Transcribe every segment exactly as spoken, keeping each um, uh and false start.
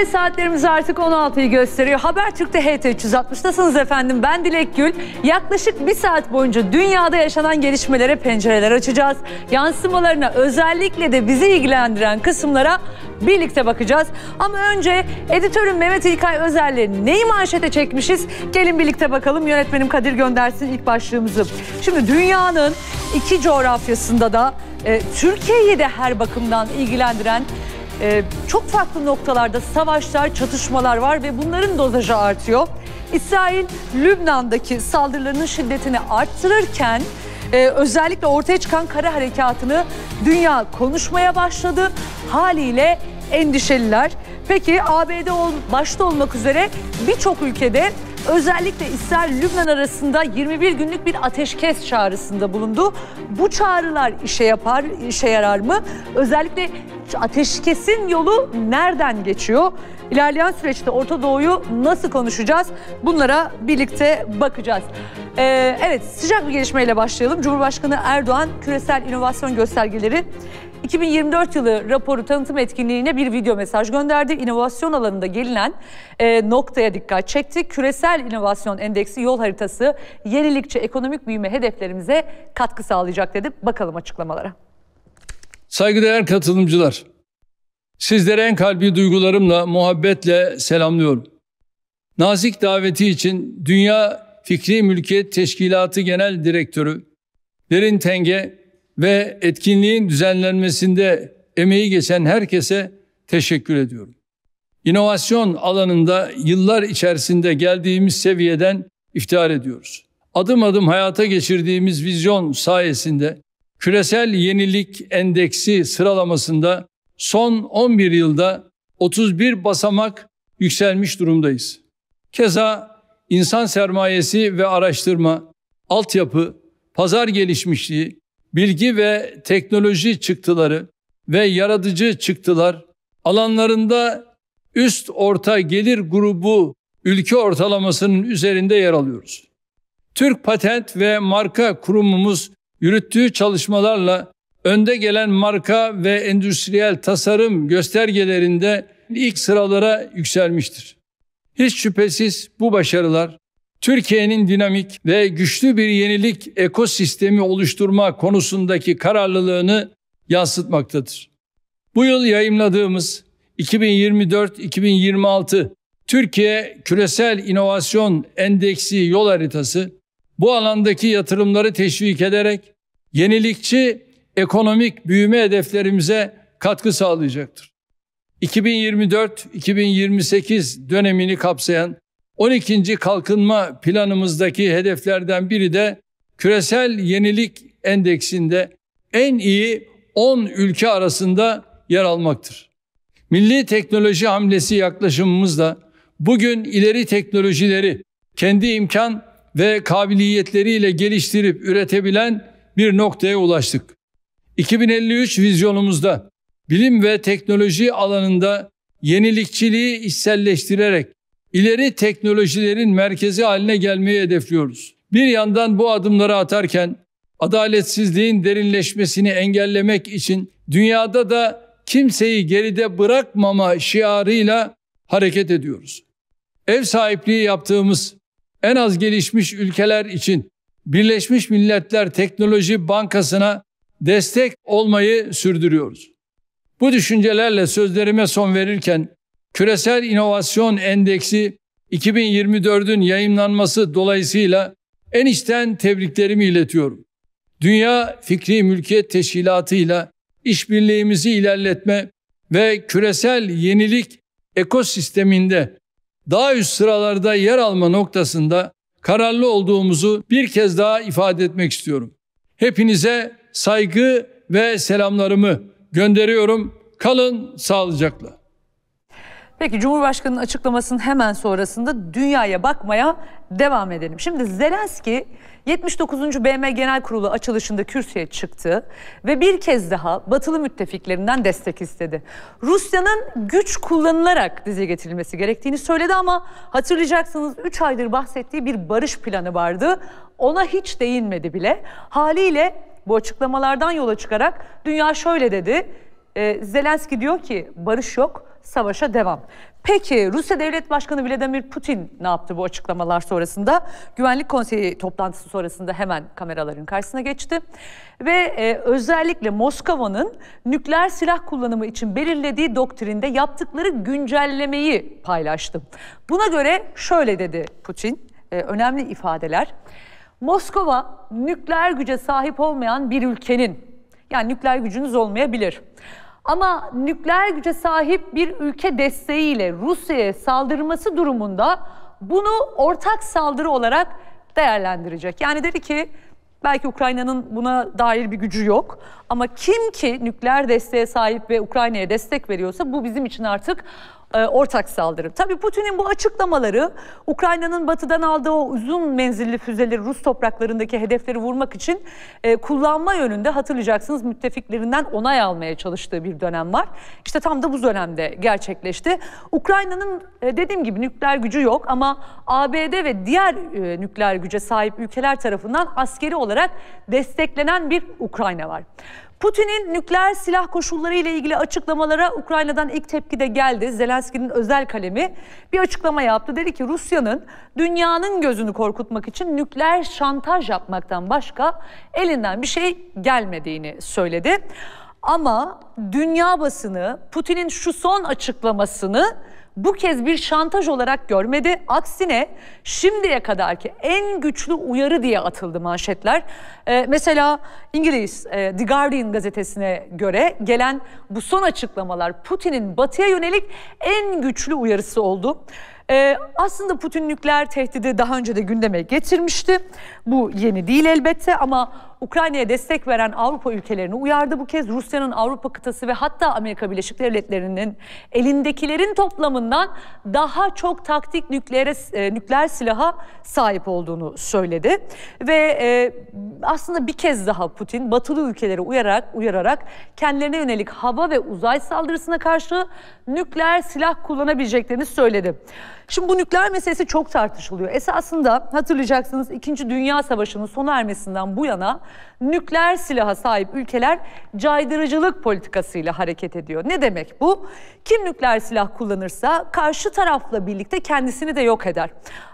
Ve saatlerimiz artık on altıyı gösteriyor. Habertürk'te H T üç yüz altmış'tasınız efendim. Ben Dilek Gül. Yaklaşık bir saat boyunca dünyada yaşanan gelişmelere pencereler açacağız. Yansımalarına, özellikle de bizi ilgilendiren kısımlara birlikte bakacağız. Ama önce editörüm Mehmet İlkay Özer'le neyi manşete çekmişiz? Gelin birlikte bakalım. Yönetmenim Kadir göndersin ilk başlığımızı. Şimdi dünyanın iki coğrafyasında da e, Türkiye'yi de her bakımdan ilgilendiren Ee, çok farklı noktalarda savaşlar, çatışmalar var ve bunların dozajı artıyor. İsrail, Lübnan'daki saldırılarının şiddetini arttırırken e, özellikle ortaya çıkan kara harekatını dünya konuşmaya başladı. Haliyle endişeliler. Peki A B D ol, başta olmak üzere birçok ülkede özellikle İsrail-Lübnan arasında yirmi bir günlük bir ateşkes çağrısında bulundu. Bu çağrılar işe yapar, işe yarar mı? Özellikle ateşkesin yolu nereden geçiyor? İlerleyen süreçte Orta Doğu'yu nasıl konuşacağız? Bunlara birlikte bakacağız. Ee, evet, sıcak bir gelişmeyle başlayalım. Cumhurbaşkanı Erdoğan küresel inovasyon göstergeleri iki bin yirmi dört yılı raporu tanıtım etkinliğine bir video mesaj gönderdi. İnovasyon alanında gelinen e, noktaya dikkat çekti. Küresel inovasyon endeksi yol haritası yenilikçi ekonomik büyüme hedeflerimize katkı sağlayacak dedi. Bakalım açıklamalara. Saygıdeğer katılımcılar, sizlere en kalbi duygularımla, muhabbetle selamlıyorum. Nazik daveti için Dünya Fikri Mülkiyet Teşkilatı Genel Direktörü Derin Tenge ve etkinliğin düzenlenmesinde emeği geçen herkese teşekkür ediyorum. İnovasyon alanında yıllar içerisinde geldiğimiz seviyeden iftihar ediyoruz. Adım adım hayata geçirdiğimiz vizyon sayesinde küresel yenilik endeksi sıralamasında son on bir yılda otuz bir basamak yükselmiş durumdayız. Keza insan sermayesi ve araştırma, altyapı, pazar gelişmişliği, bilgi ve teknoloji çıktıları ve yaratıcı çıktılar alanlarında üst orta gelir grubu ülke ortalamasının üzerinde yer alıyoruz. Türk Patent ve Marka Kurumumuz yürüttüğü çalışmalarla önde gelen marka ve endüstriyel tasarım göstergelerinde ilk sıralara yükselmiştir. Hiç şüphesiz bu başarılar Türkiye'nin dinamik ve güçlü bir yenilik ekosistemi oluşturma konusundaki kararlılığını yansıtmaktadır. Bu yıl yayımladığımız iki bin yirmi dört iki bin yirmi altı Türkiye Küresel İnovasyon Endeksi yol haritası bu alandaki yatırımları teşvik ederek yenilikçi ekonomik büyüme hedeflerimize katkı sağlayacaktır. iki bin yirmi dört iki bin yirmi sekiz dönemini kapsayan on ikinci kalkınma planımızdaki hedeflerden biri de küresel yenilik endeksinde en iyi on ülke arasında yer almaktır. Milli teknoloji hamlesi yaklaşımımızla bugün ileri teknolojileri kendi imkan ve kabiliyetleriyle geliştirip üretebilen bir noktaya ulaştık. iki bin elli üç vizyonumuzda bilim ve teknoloji alanında yenilikçiliği içselleştirerek ileri teknolojilerin merkezi haline gelmeyi hedefliyoruz. Bir yandan bu adımları atarken adaletsizliğin derinleşmesini engellemek için dünyada da kimseyi geride bırakmama şiarıyla hareket ediyoruz. Ev sahipliği yaptığımız en az gelişmiş ülkeler için Birleşmiş Milletler Teknoloji Bankası'na destek olmayı sürdürüyoruz. Bu düşüncelerle sözlerime son verirken Küresel İnovasyon Endeksi iki bin yirmi dört'ün yayımlanması dolayısıyla en içten tebriklerimi iletiyorum. Dünya Fikri Mülkiyet Teşkilatı ile işbirliğimizi ilerletme ve küresel yenilik ekosisteminde daha üst sıralarda yer alma noktasında kararlı olduğumuzu bir kez daha ifade etmek istiyorum. Hepinize saygı ve selamlarımı gönderiyorum. Kalın sağlıcakla. Peki Cumhurbaşkanı'nın açıklamasının hemen sonrasında dünyaya bakmaya devam edelim. Şimdi Zelenski yetmiş dokuzuncu B M Genel Kurulu açılışında kürsüye çıktı ve bir kez daha batılı müttefiklerinden destek istedi. Rusya'nın güç kullanılarak dize getirilmesi gerektiğini söyledi ama hatırlayacaksınız üç aydır bahsettiği bir barış planı vardı. Ona hiç değinmedi bile. Haliyle bu açıklamalardan yola çıkarak dünya şöyle dedi. E, Zelenski diyor ki barış yok, savaşa devam. Peki Rusya Devlet Başkanı Vladimir Putin ne yaptı bu açıklamalar sonrasında? Güvenlik Konseyi toplantısı sonrasında hemen kameraların karşısına geçti. Ve e, özellikle Moskova'nın nükleer silah kullanımı için belirlediği doktrinde yaptıkları güncellemeyi paylaştı. Buna göre şöyle dedi Putin, e, önemli ifadeler. Moskova nükleer güce sahip olmayan bir ülkenin, yani nükleer gücünüz olmayabilir, ama nükleer güce sahip bir ülke desteğiyle Rusya'ya saldırması durumunda bunu ortak saldırı olarak değerlendirecek. Yani dedi ki belki Ukrayna'nın buna dair bir gücü yok ama kim ki nükleer desteğe sahip ve Ukrayna'ya destek veriyorsa bu bizim için artık e, ortak saldırı. Tabii Putin'in bu açıklamaları Ukrayna'nın batıdan aldığı o uzun menzilli füzeleri Rus topraklarındaki hedefleri vurmak için e, kullanma yönünde, hatırlayacaksınız, müttefiklerinden onay almaya çalıştığı bir dönem var. İşte tam da bu dönemde gerçekleşti. Ukrayna'nın e, dediğim gibi nükleer gücü yok ama A B D ve diğer e, nükleer güce sahip ülkeler tarafından askeri olarak desteklenen bir Ukrayna var. Putin'in nükleer silah koşulları ile ilgili açıklamalara Ukrayna'dan ilk tepki de geldi. Zelenski'nin özel kalemi bir açıklama yaptı. Dedi ki Rusya'nın dünyanın gözünü korkutmak için nükleer şantaj yapmaktan başka elinden bir şey gelmediğini söyledi. Ama dünya basını Putin'in şu son açıklamasını bu kez bir şantaj olarak görmedi. Aksine şimdiye kadarki en güçlü uyarı diye atıldı manşetler. Ee, mesela İngiliz e, The Guardian gazetesine göre gelen bu son açıklamalar Putin'in batıya yönelik en güçlü uyarısı oldu. Ee, aslında Putin nükleer tehdidi daha önce de gündeme getirmişti. Bu yeni değil elbette ama Ukrayna'ya destek veren Avrupa ülkelerini uyardı bu kez. Rusya'nın Avrupa kıtası ve hatta Amerika Birleşik Devletleri'nin elindekilerin toplamından daha çok taktik nükleer, e, nükleer silaha sahip olduğunu söyledi. Ve e, aslında bir kez daha Putin batılı ülkeleri uyararak, uyararak kendilerine yönelik hava ve uzay saldırısına karşı nükleer silah kullanabileceklerini söyledi. Şimdi bu nükleer meselesi çok tartışılıyor. Esasında hatırlayacaksınız İkinci Dünya Savaşı'nın sona ermesinden bu yana nükleer silaha sahip ülkeler caydırıcılık politikasıyla hareket ediyor. Ne demek bu? Kim nükleer silah kullanırsa karşı tarafla birlikte kendisini de yok eder.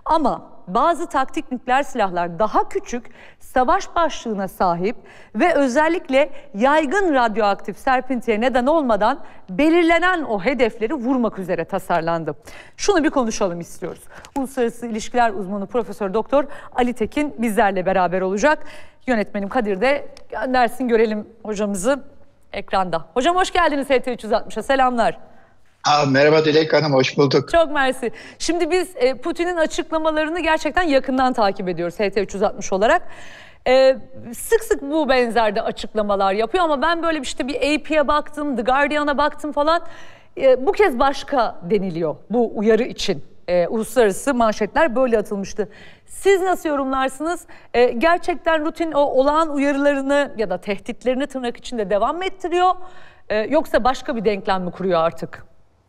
Ama bazı taktik nükleer silahlar daha küçük, savaş başlığına sahip ve özellikle yaygın radyoaktif serpintiye neden olmadan belirlenen o hedefleri vurmak üzere tasarlandı. Şunu bir konuşalım istiyoruz. Uluslararası İlişkiler uzmanı Profesör Doktor Ali Tekin bizlerle beraber olacak. Yönetmenim Kadir de göndersin görelim hocamızı ekranda. Hocam hoş geldiniz H T üç yüz altmış'a, selamlar. Aa, merhaba Dilek Hanım, hoş bulduk. Çok mersi. Şimdi biz e, Putin'in açıklamalarını gerçekten yakından takip ediyoruz H T üç yüz altmış olarak. E, sık sık bu benzerde açıklamalar yapıyor ama ben böyle işte bir A P'ye baktım, The Guardian'a baktım falan. E, bu kez başka deniliyor bu uyarı için. E, uluslararası manşetler böyle atılmıştı. Siz nasıl yorumlarsınız? E, gerçekten rutin o olağan uyarılarını ya da tehditlerini tırnak içinde devam mı ettiriyor? E, yoksa başka bir denklem mi kuruyor artık?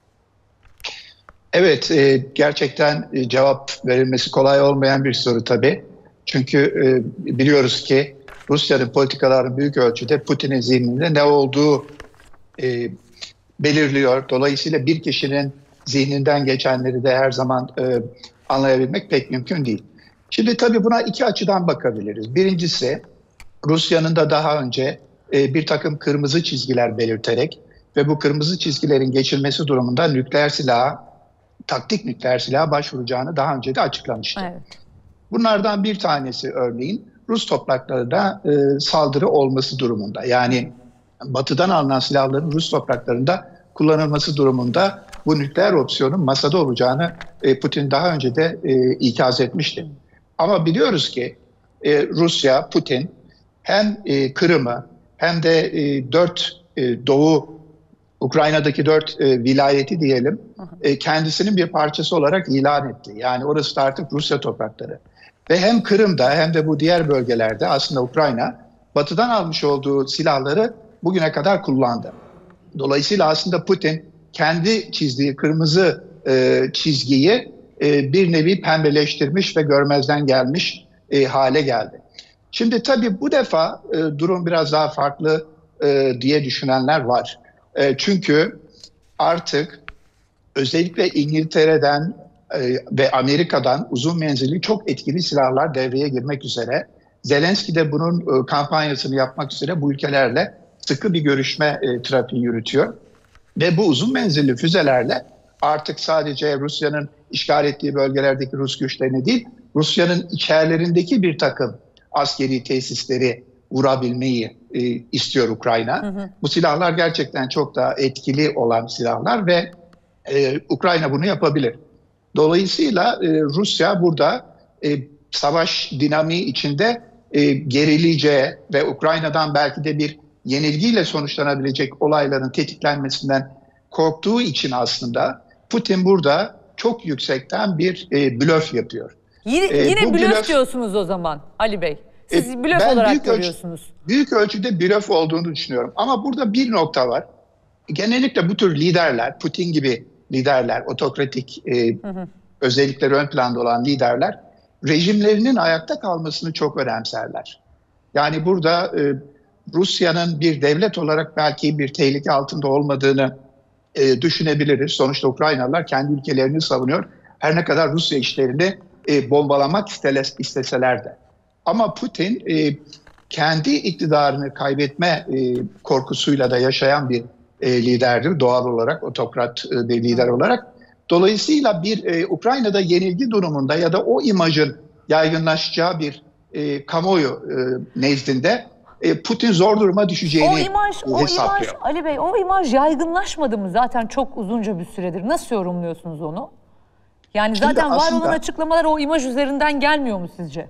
Evet, e, gerçekten e, cevap verilmesi kolay olmayan bir soru tabii. Çünkü e, biliyoruz ki Rusya'nın politikalarının büyük ölçüde Putin'in zihninde ne olduğu e, belirliyor. Dolayısıyla bir kişinin zihninden geçenleri de her zaman e, anlayabilmek pek mümkün değil. Şimdi tabii buna iki açıdan bakabiliriz. Birincisi, Rusya'nın da daha önce e, bir takım kırmızı çizgiler belirterek ve bu kırmızı çizgilerin geçilmesi durumunda nükleer silaha, taktik nükleer silaha başvuracağını daha önce de açıklamıştı. Evet. Bunlardan bir tanesi örneğin Rus topraklarında e, saldırı olması durumunda. Yani batıdan alınan silahların Rus topraklarında kullanılması durumunda bu nükleer opsiyonun masada olacağını e, Putin daha önce de e, ikaz etmişti. Ama biliyoruz ki e, Rusya, Putin hem e, Kırım'ı hem de e, dört e, Doğu, Ukrayna'daki dört e, vilayeti diyelim, e, kendisinin bir parçası olarak ilan etti. Yani orası da artık Rusya toprakları. Ve hem Kırım'da hem de bu diğer bölgelerde aslında Ukrayna batıdan almış olduğu silahları bugüne kadar kullandı. Dolayısıyla aslında Putin kendi çizdiği kırmızı e, çizgiyi e, bir nevi pembeleştirmiş ve görmezden gelmiş e, hale geldi. Şimdi tabii bu defa e, durum biraz daha farklı e, diye düşünenler var. E, çünkü artık özellikle İngiltere'den e, ve Amerika'dan uzun menzilli çok etkili silahlar devreye girmek üzere. Zelenski de bunun e, kampanyasını yapmak üzere bu ülkelerle sıkı bir görüşme e, trafiği yürütüyor. Ve bu uzun menzilli füzelerle artık sadece Rusya'nın işgal ettiği bölgelerdeki Rus güçlerini değil, Rusya'nın içerilerindeki bir takım askeri tesisleri vurabilmeyi e, istiyor Ukrayna. Hı hı. Bu silahlar gerçekten çok daha etkili olan silahlar ve e, Ukrayna bunu yapabilir. Dolayısıyla e, Rusya burada e, savaş dinamiği içinde e, gerileyeceği ve Ukrayna'dan belki de bir yenilgiyle sonuçlanabilecek olayların tetiklenmesinden korktuğu için aslında Putin burada çok yüksekten bir e, blöf yapıyor. Yine, e, yine blöf, blöf diyorsunuz o zaman Ali Bey. Siz e, blöf olarak büyük görüyorsunuz. Ölçü, büyük ölçüde blöf olduğunu düşünüyorum. Ama burada bir nokta var. Genellikle bu tür liderler, Putin gibi liderler, otokratik e, hı hı. özellikleri ön planda olan liderler rejimlerinin ayakta kalmasını çok önemserler. Yani burada e, Rusya'nın bir devlet olarak belki bir tehlike altında olmadığını e, düşünebiliriz. Sonuçta Ukraynalılar kendi ülkelerini savunuyor. Her ne kadar Rusya işlerini e, bombalamak isteseler de. Ama Putin e, kendi iktidarını kaybetme e, korkusuyla da yaşayan bir e, liderdir. Doğal olarak, otokrat e, bir lider olarak. Dolayısıyla bir e, Ukrayna'da yenilgi durumunda ya da o imajın yaygınlaşacağı bir e, kamuoyu e, nezdinde Putin zor duruma düşeceğini o imaj, o hesaplıyor. imaj, Ali Bey, o imaj yaygınlaşmadı mı zaten çok uzunca bir süredir? Nasıl yorumluyorsunuz onu? Yani zaten Şimdi var aslında, olan açıklamalar o imaj üzerinden gelmiyor mu sizce?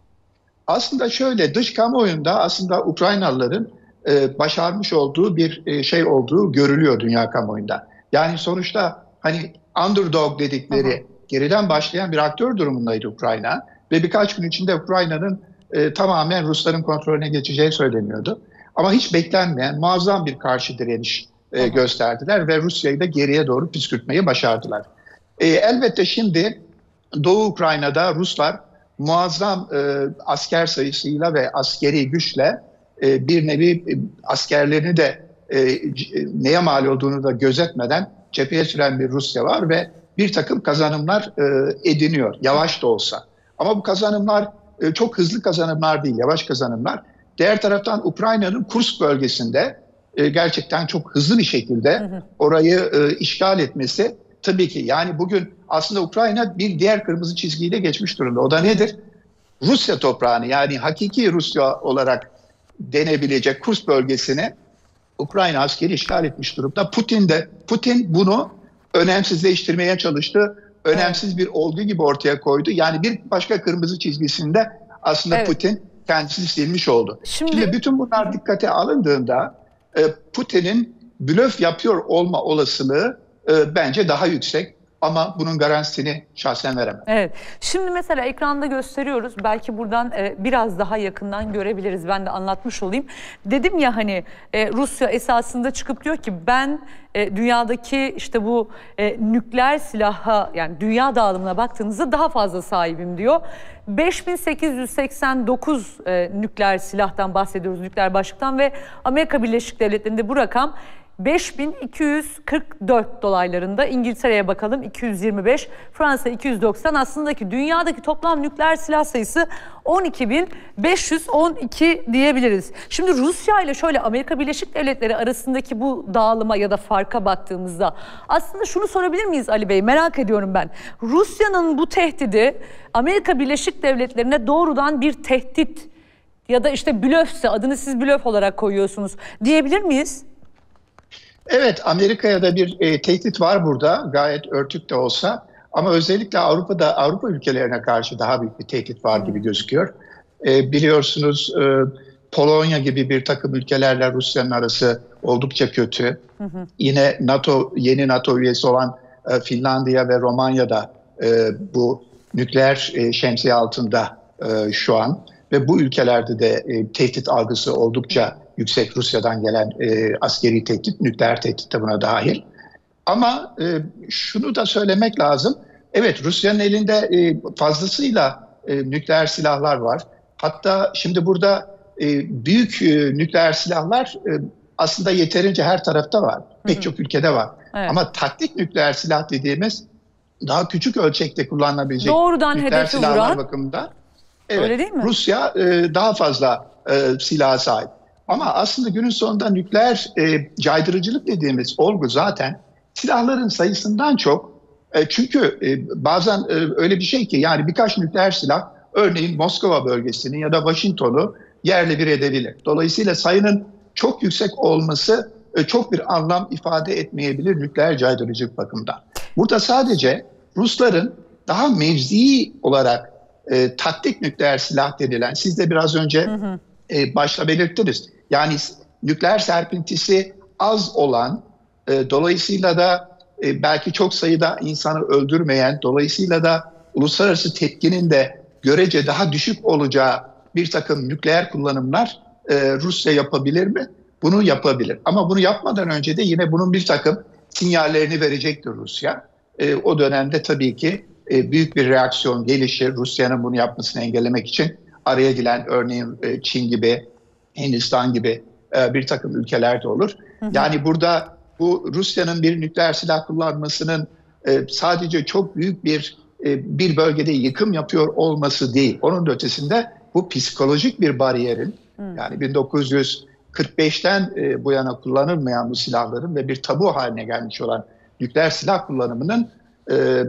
Aslında şöyle, dış kamuoyunda aslında Ukraynalıların e, başarmış olduğu bir e, şey olduğu görülüyor dünya kamuoyunda. Yani sonuçta hani underdog dedikleri Aha. geriden başlayan bir aktör durumundaydı Ukrayna ve birkaç gün içinde Ukrayna'nın E, tamamen Rusların kontrolüne geçeceği söyleniyordu. Ama hiç beklenmeyen muazzam bir karşı direniş e, gösterdiler ve Rusya'yı da geriye doğru püskürtmeyi başardılar. E, elbette şimdi Doğu Ukrayna'da Ruslar muazzam e, asker sayısıyla ve askeri güçle e, bir nevi e, askerlerini de e, neye mal olduğunu da gözetmeden cepheye süren bir Rusya var ve bir takım kazanımlar e, ediniyor, yavaş da olsa. Ama bu kazanımlar çok hızlı kazanımlar değil, yavaş kazanımlar. Diğer taraftan Ukrayna'nın Kursk bölgesinde gerçekten çok hızlı bir şekilde orayı işgal etmesi tabii ki. Yani bugün aslında Ukrayna bir diğer kırmızı çizgiyi de geçmiş durumda. O da nedir? Rusya toprağını, yani hakiki Rusya olarak denebilecek Kursk bölgesini Ukrayna askeri işgal etmiş durumda. Putin de Putin bunu önemsizleştirmeye çalıştı. Önemsiz evet. bir olgu gibi ortaya koydu. Yani bir başka kırmızı çizgisinde aslında evet. Putin kendisi silmiş oldu. Şimdi, Şimdi bütün bunlar dikkate alındığında Putin'in blöf yapıyor olma olasılığı bence daha yüksek. Ama bunun garantisini şahsen veremem. Evet. Şimdi mesela ekranda gösteriyoruz. Belki buradan e, biraz daha yakından görebiliriz. Ben de anlatmış olayım. Dedim ya hani e, Rusya esasında çıkıp diyor ki ben e, dünyadaki işte bu e, nükleer silaha, yani dünya dağılımına baktığınızda daha fazla sahibim diyor. beş bin sekiz yüz seksen dokuz e, nükleer silahtan bahsediyoruz, nükleer başlıktan ve Amerika Birleşik Devletleri'nde bu rakam beş bin iki yüz kırk dört dolaylarında. İngiltere'ye bakalım iki yüz yirmi beş, Fransa iki yüz doksan. Aslında ki dünyadaki toplam nükleer silah sayısı on iki bin beş yüz on iki diyebiliriz. Şimdi Rusya ile şöyle Amerika Birleşik Devletleri arasındaki bu dağılıma ya da farka baktığımızda aslında şunu sorabilir miyiz Ali Bey? Merak ediyorum ben. Rusya'nın bu tehdidi Amerika Birleşik Devletleri'ne doğrudan bir tehdit ya da işte blöfse, adını siz blöf olarak koyuyorsunuz diyebilir miyiz? Evet, Amerika'ya da bir e, tehdit var burada, gayet örtük de olsa, ama özellikle Avrupa'da, Avrupa ülkelerine karşı daha büyük bir tehdit var gibi gözüküyor. E, biliyorsunuz e, Polonya gibi bir takım ülkelerle Rusya'nın arası oldukça kötü. Hı hı. Yine NATO, yeni NATO üyesi olan e, Finlandiya ve Romanya'da e, bu nükleer e, şemsiye altında e, şu an ve bu ülkelerde de e, tehdit algısı oldukça yüksek. Rusya'dan gelen e, askeri tehdit, nükleer tehdit de buna dahil. Ama e, şunu da söylemek lazım. Evet, Rusya'nın elinde e, fazlasıyla e, nükleer silahlar var. Hatta şimdi burada e, büyük e, nükleer silahlar e, aslında yeterince her tarafta var. Pek çok ülkede var. Evet. Ama taktik nükleer silah dediğimiz daha küçük ölçekte kullanılabilecek doğrudan nükleer hedefi silahlar vuran. bakımından evet, Öyle değil mi? Rusya e, daha fazla e, silaha sahip. Ama aslında günün sonunda nükleer e, caydırıcılık dediğimiz olgu zaten silahların sayısından çok. E, çünkü e, bazen e, öyle bir şey ki yani birkaç nükleer silah örneğin Moskova bölgesini ya da Washington'u yerle bir edebilir. Dolayısıyla sayının çok yüksek olması e, çok bir anlam ifade etmeyebilir nükleer caydırıcılık bakımından. Burada sadece Rusların daha mevzii olarak e, taktik nükleer silah denilen, siz de biraz önce hı hı. E, başta belirttiniz. Yani nükleer serpintisi az olan, e, dolayısıyla da e, belki çok sayıda insanı öldürmeyen, dolayısıyla da uluslararası tepkinin de görece daha düşük olacağı bir takım nükleer kullanımlar e, Rusya yapabilir mi? Bunu yapabilir. Ama bunu yapmadan önce de yine bunun bir takım sinyallerini verecektir Rusya. E, o dönemde tabii ki e, büyük bir reaksiyon gelişir. Rusya'nın bunu yapmasını engellemek için araya giren örneğin e, Çin gibi, Hindistan gibi e, bir takım ülkeler de olur. Hı hı. Yani burada bu Rusya'nın bir nükleer silah kullanmasının e, sadece çok büyük bir e, bir bölgede yıkım yapıyor olması değil. Onun da ötesinde bu psikolojik bir bariyerin, hı. yani bin dokuz yüz kırk beşten e, bu yana kullanılmayan bu silahların ve bir tabu haline gelmiş olan nükleer silah kullanımının e,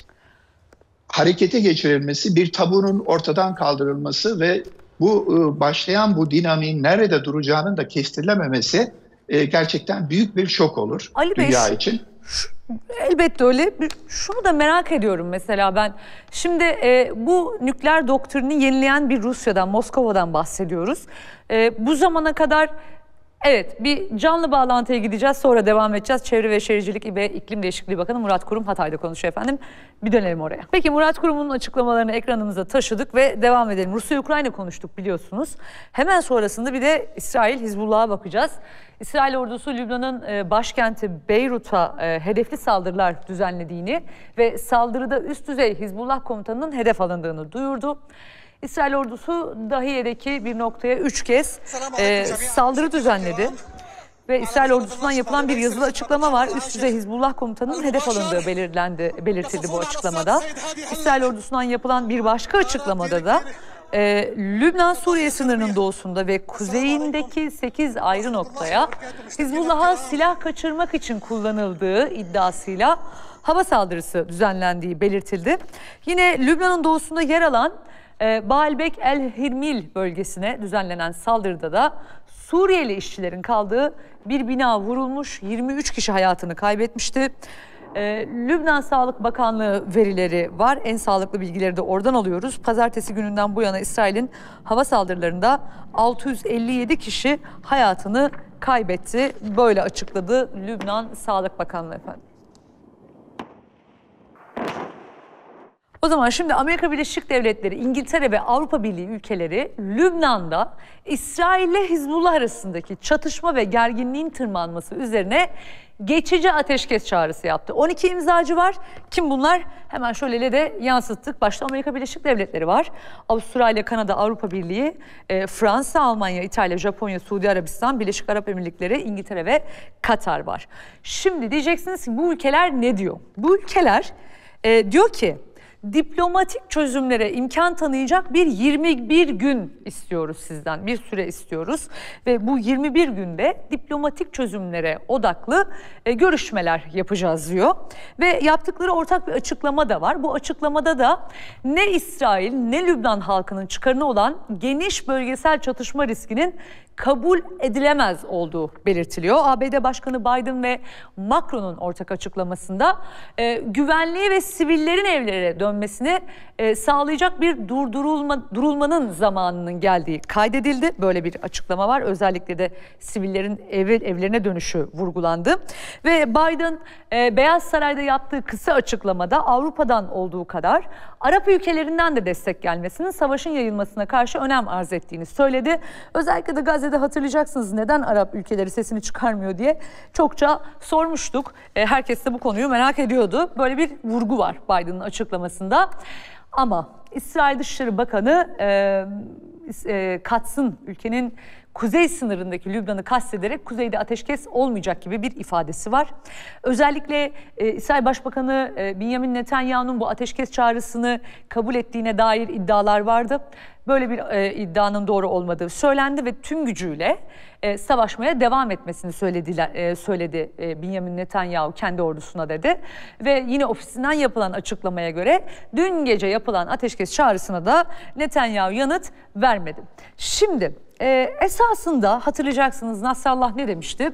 harekete geçirilmesi, bir tabunun ortadan kaldırılması ve bu e, başlayan bu dinamiğin nerede duracağının da kestirilememesi e, gerçekten büyük bir şok olur Ali dünya Bey, için. Şu, elbette öyle. Şunu da merak ediyorum mesela ben. Şimdi e, bu nükleer doktrini yenileyen bir Rusya'dan, Moskova'dan bahsediyoruz. E, bu zamana kadar evet bir canlı bağlantıya gideceğiz, sonra devam edeceğiz. Çevre ve Şehircilik ve İklim Değişikliği Bakanı Murat Kurum Hatay'da konuşuyor efendim. Bir dönelim oraya. Peki Murat Kurum'un açıklamalarını ekranımıza taşıdık ve devam edelim. Rusya-Ukrayna konuştuk biliyorsunuz. Hemen sonrasında bir de İsrail-Hizbullah'a bakacağız. İsrail ordusu Lübnan'ın başkenti Beyrut'a hedefli saldırılar düzenlediğini ve saldırıda üst düzey Hizbullah komutanının hedef alındığını duyurdu. İsrail ordusu Dahiye'deki bir noktaya üç kez e, saldırı düzenledi. Ve İsrail ordusundan yapılan bir yazılı açıklama var. Üst düzey Hizbullah komutanının hedef alındığı belirlendi, belirtildi bu açıklamada. İsrail ordusundan yapılan bir başka açıklamada da e, Lübnan-Suriye sınırının doğusunda ve kuzeyindeki sekiz ayrı noktaya Hizbullah'a silah kaçırmak için kullanıldığı iddiasıyla hava saldırısı düzenlendiği belirtildi. Yine Lübnan'ın doğusunda yer alan e, Baalbek el-Hirmil bölgesine düzenlenen saldırıda da Suriyeli işçilerin kaldığı bir bina vurulmuş, yirmi üç kişi hayatını kaybetmişti. Ee, Lübnan Sağlık Bakanlığı verileri var. En sağlıklı bilgileri de oradan alıyoruz. Pazartesi gününden bu yana İsrail'in hava saldırılarında altı yüz elli yedi kişi hayatını kaybetti. Böyle açıkladı Lübnan Sağlık Bakanlığı efendim. O zaman şimdi Amerika Birleşik Devletleri, İngiltere ve Avrupa Birliği ülkeleri Lübnan'da İsrail ile Hizbullah arasındaki çatışma ve gerginliğin tırmanması üzerine geçici ateşkes çağrısı yaptı. on iki imzacı var. Kim bunlar? Hemen şöyle de yansıttık. Başta Amerika Birleşik Devletleri var. Avustralya, Kanada, Avrupa Birliği, e, Fransa, Almanya, İtalya, Japonya, Suudi Arabistan, Birleşik Arap Emirlikleri, İngiltere ve Katar var. Şimdi diyeceksiniz ki bu ülkeler ne diyor? Bu ülkeler e, diyor ki diplomatik çözümlere imkan tanıyacak bir yirmi bir gün istiyoruz sizden, bir süre istiyoruz. Ve bu yirmi bir günde diplomatik çözümlere odaklı e, görüşmeler yapacağız diyor. Ve yaptıkları ortak bir açıklama da var. Bu açıklamada da ne İsrail ne Lübnan halkının çıkarına olan geniş bölgesel çatışma riskinin kabul edilemez olduğu belirtiliyor. A B D Başkanı Biden ve Macron'un ortak açıklamasında e, güvenliği ve sivillerin evlere dönmesini e, sağlayacak bir durdurulma, durulmanın zamanının geldiği kaydedildi. Böyle bir açıklama var. Özellikle de sivillerin ev, evlerine dönüşü vurgulandı. Ve Biden e, Beyaz Saray'da yaptığı kısa açıklamada Avrupa'dan olduğu kadar Arap ülkelerinden de destek gelmesinin savaşın yayılmasına karşı önem arz ettiğini söyledi. Özellikle de Gazze'de hatırlayacaksınız neden Arap ülkeleri sesini çıkarmıyor diye çokça sormuştuk. E, herkes de bu konuyu merak ediyordu. Böyle bir vurgu var Biden'ın açıklamasında. Ama İsrail Dışişleri Bakanı e, e, Katz'ın ülkenin kuzey sınırındaki Lübnan'ı kastederek kuzeyde ateşkes olmayacak gibi bir ifadesi var. Özellikle e, İsrail Başbakanı e, Benjamin Netanyahu'nun bu ateşkes çağrısını kabul ettiğine dair iddialar vardı. Böyle bir e, iddianın doğru olmadığı söylendi ve tüm gücüyle e, savaşmaya devam etmesini söylediler, e, söyledi e, Benjamin Netanyahu kendi ordusuna dedi. Ve yine ofisinden yapılan açıklamaya göre dün gece yapılan ateşkes çağrısına da Netanyahu yanıt vermedi. Şimdi e, esasında hatırlayacaksınız Nasrallah ne demişti?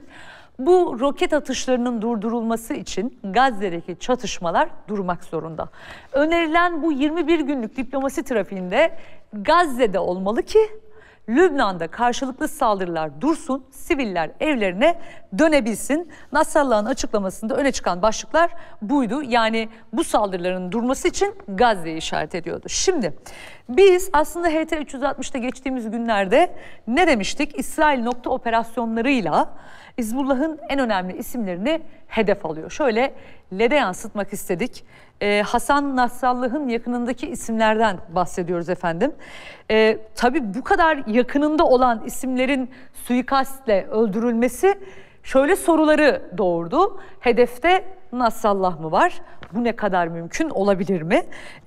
Bu roket atışlarının durdurulması için Gazze'deki çatışmalar durmak zorunda. Önerilen bu yirmi bir günlük diplomasi trafiğinde Gazze'de olmalı ki Lübnan'da karşılıklı saldırılar dursun, siviller evlerine dönebilsin. Nasrallah'ın açıklamasında öne çıkan başlıklar buydu. Yani bu saldırıların durması için Gazze'yi işaret ediyordu. Şimdi biz aslında H T üç yüz altmışta geçtiğimiz günlerde ne demiştik? İsrail nokta operasyonlarıyla Hizbullah'ın en önemli isimlerini hedef alıyor. Şöyle L E D'e yansıtmak istedik. Ee, Hasan Nasrallah'ın yakınındaki isimlerden bahsediyoruz efendim. Ee, tabii bu kadar yakınında olan isimlerin suikastle öldürülmesi şöyle soruları doğurdu. Hedefte Nasrallah mı var? Bu ne kadar mümkün olabilir mi? Ee,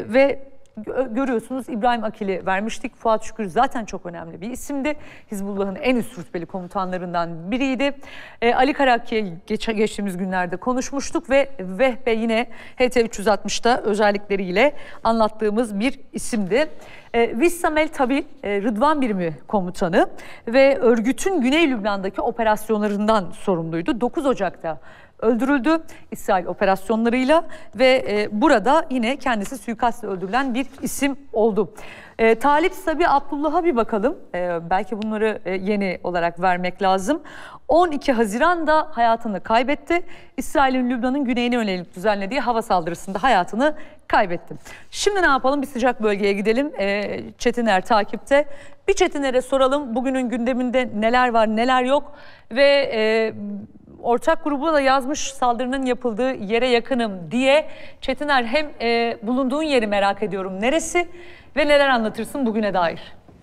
ve görüyorsunuz İbrahim Akil'i vermiştik. Fuat Şükür zaten çok önemli bir isimdi. Hizbullah'ın en üst rütbeli komutanlarından biriydi. Ee, Ali Karaki'ye geç, geçtiğimiz günlerde konuşmuştuk ve Vehbe yine H T üç yüz altmışta özellikleriyle anlattığımız bir isimdi. Ee, Vissam El Tabil, e, Rıdvan Birimi komutanı ve örgütün Güney Lübnan'daki operasyonlarından sorumluydu. dokuz Ocak'ta öldürüldü İsrail operasyonlarıyla ve e, burada yine kendisi suikastla öldürülen bir isim oldu. E, Talip Sabi Abdullah'a bir bakalım. E, belki bunları e, yeni olarak vermek lazım. on iki Haziran'da hayatını kaybetti. İsrail'in Lübnan'ın güneyine yönelik düzenlediği hava saldırısında hayatını kaybetti. Şimdi ne yapalım? Bir sıcak bölgeye gidelim. E, Çetiner takipte. Bir Çetiner'e soralım bugünün gündeminde neler var neler yok ve E, ortak grubu da yazmış saldırının yapıldığı yere yakınım diye. Çetiner hem e, bulunduğun yeri merak ediyorum. Neresi ve neler anlatırsın bugüne dair?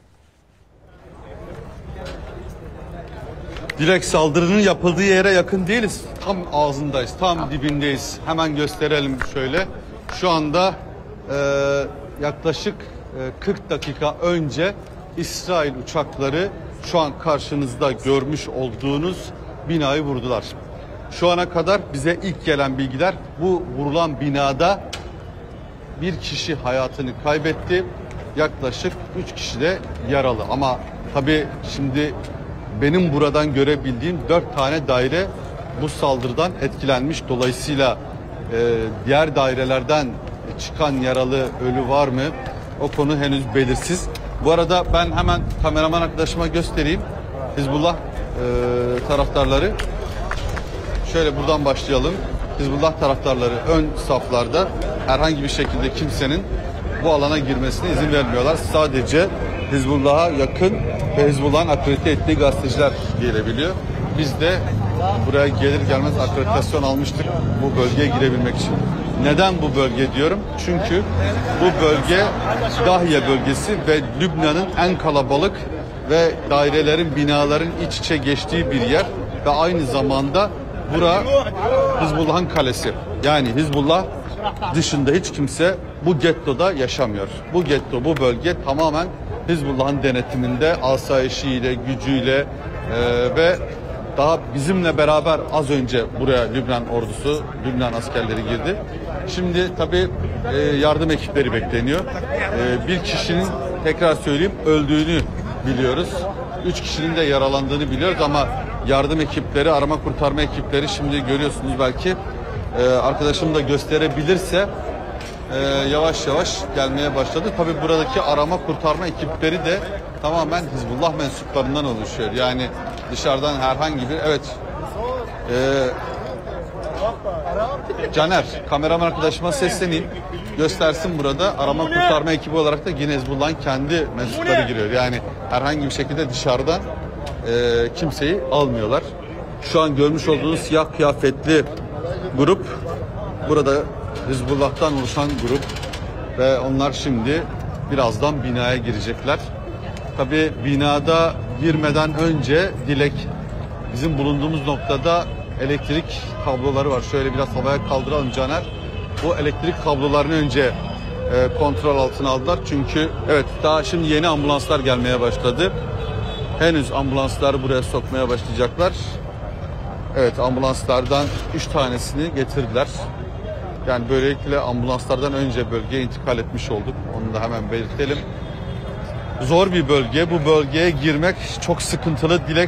Dilek saldırının yapıldığı yere yakın değiliz. Tam ağzındayız, tam dibindeyiz. Hemen gösterelim şöyle. Şu anda e, yaklaşık e, kırk dakika önce İsrail uçakları şu an karşınızda görmüş olduğunuz binayı vurdular. Şu ana kadar bize ilk gelen bilgiler bu vurulan binada bir kişi hayatını kaybetti. Yaklaşık üç kişi de yaralı. Ama tabii şimdi benim buradan görebildiğim dört tane daire bu saldırıdan etkilenmiş. Dolayısıyla e, diğer dairelerden çıkan yaralı, ölü var mı? O konu henüz belirsiz. Bu arada ben hemen kameraman arkadaşıma göstereyim. Hizbullah e, taraftarları. Şöyle buradan başlayalım. Hizbullah taraftarları ön saflarda, herhangi bir şekilde kimsenin bu alana girmesine izin vermiyorlar. Sadece Hizbullah'a yakın ve Hizbullah'ın akredite ettiği gazeteciler gelebiliyor. Biz de buraya gelir gelmez akreditasyon almıştık bu bölgeye girebilmek için. Neden bu bölge diyorum? Çünkü bu bölge Dahiye bölgesi ve Lübnan'ın en kalabalık ve dairelerin, binaların iç içe geçtiği bir yer ve aynı zamanda bura Hizbullah'ın kalesi. Yani Hizbullah dışında hiç kimse bu gettoda yaşamıyor. Bu getto, bu bölge tamamen Hizbullah'ın denetiminde, asayişiyle, gücüyle e, ve daha bizimle beraber az önce buraya Lübnan ordusu, Lübnan askerleri girdi. Şimdi tabii e, yardım ekipleri bekleniyor. E, bir kişinin, tekrar söyleyeyim, öldüğünü biliyoruz. Üç kişinin de yaralandığını biliyoruz ama yardım ekipleri, arama kurtarma ekipleri şimdi görüyorsunuz belki. E, arkadaşım da gösterebilirse e, yavaş yavaş gelmeye başladı. Tabii buradaki arama kurtarma ekipleri de tamamen Hizbullah mensuplarından oluşuyor. Yani dışarıdan herhangi bir, evet e, Caner, kameraman arkadaşıma sesleneyim. Göstersin burada. Arama kurtarma ekibi olarak da yine Hizbullah'ın kendi mensupları giriyor. Yani herhangi bir şekilde dışarıdan e, kimseyi almıyorlar. Şu an görmüş olduğunuz siyah kıyafetli grup burada Hizbullah'tan oluşan grup ve onlar şimdi birazdan binaya girecekler. Tabii binada girmeden önce Dilek bizim bulunduğumuz noktada elektrik kabloları var. Şöyle biraz havaya kaldıralım Caner. Bu elektrik kablolarını önce e, kontrol altına aldılar. Çünkü evet daha şimdi yeni ambulanslar gelmeye başladı. Henüz ambulansları buraya sokmaya başlayacaklar. Evet, ambulanslardan üç tanesini getirdiler. Yani böylelikle ambulanslardan önce bölgeye intikal etmiş olduk. Onu da hemen belirtelim. Zor bir bölge. Bu bölgeye girmek çok sıkıntılı. Dilek